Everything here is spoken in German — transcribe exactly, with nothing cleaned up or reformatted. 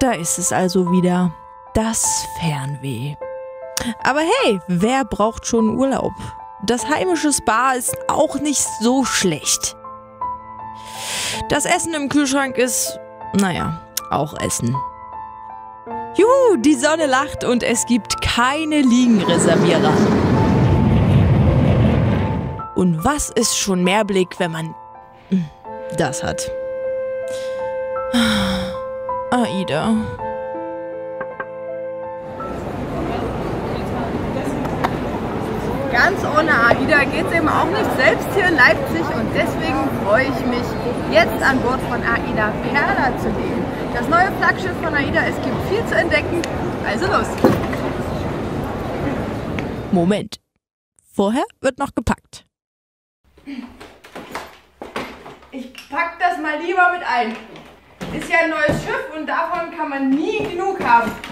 Da ist es also wieder, das Fernweh. Aber hey, wer braucht schon Urlaub? Das heimische Spa ist auch nicht so schlecht. Das Essen im Kühlschrank ist, naja, auch Essen. Juhu, die Sonne lacht und es gibt keine Liegenreservierer. Und was ist schon Mehrblick, wenn man das hat? Aida. Ganz ohne Aida geht es eben auch nicht, selbst hier in Leipzig, und deswegen freue ich mich, jetzt an Bord von Aida Perla zu gehen. Das neue Flaggschiff von Aida, es gibt viel zu entdecken, also los! Moment, vorher wird noch gepackt. Ich pack das mal lieber mit ein. Ist ja ein neues Schiff und davon kann man nie genug haben.